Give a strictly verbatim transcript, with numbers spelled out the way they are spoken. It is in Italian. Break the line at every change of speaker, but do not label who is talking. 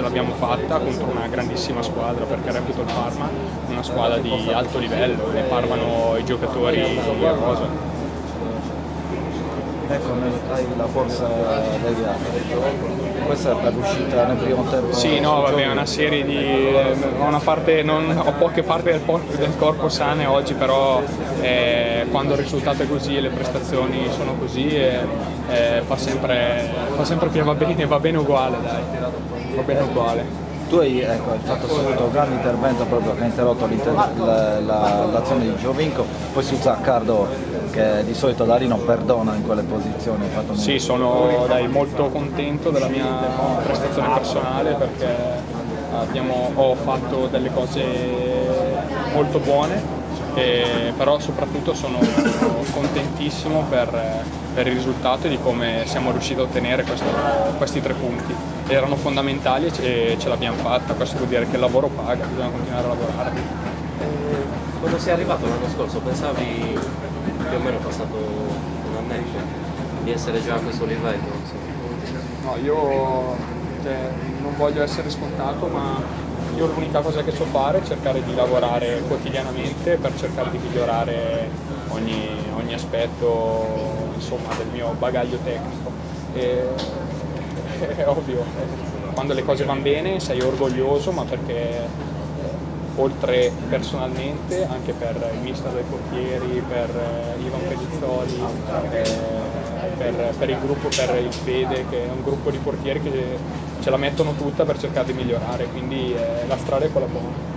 l'abbiamo fatta contro una grandissima squadra, perché reputo il Parma una squadra di alto livello, ne parlano i giocatori a rosa.
Ecco, hai la forza deviata. Questa è per l'uscita nel primo tempo?
Sì, no, vabbè, è una serie di... ho, una parte, non, ho poche parti del, del corpo sane oggi, però eh, quando il risultato è così e le prestazioni sono così eh, eh, fa, sempre, fa sempre che va bene, va bene uguale, dai, va bene uguale.
Tu hai, ecco, hai fatto subito un grande intervento proprio che ha interrotto l'azione di Giovinco, poi su Zaccardo che di solito Dari non perdona in quelle posizioni. Fatto
sì, sono dai, molto contento della mia prestazione personale perché abbiamo, ho fatto delle cose molto buone, e, però soprattutto sono contentissimo per, per il risultato e di come siamo riusciti a ottenere questo, questi tre punti. Erano fondamentali e ce l'abbiamo fatta, questo vuol dire che il lavoro paga, bisogna continuare a lavorare.
Eh, quando sei arrivato l'anno scorso pensavi, più o meno passato un annetto, di essere già a questo livello?
No, io cioè, non voglio essere scontato, ma io l'unica cosa che so fare è cercare di lavorare quotidianamente per cercare di migliorare ogni, ogni aspetto, insomma, del mio bagaglio tecnico. E, è ovvio, quando le cose vanno bene sei orgoglioso, ma perché oltre personalmente, anche per il mister dei portieri, per Ivan Pellizzoli, eh, per, per il gruppo, per il Fede, che è un gruppo di portieri che ce la mettono tutta per cercare di migliorare, quindi eh, la strada è quella buona.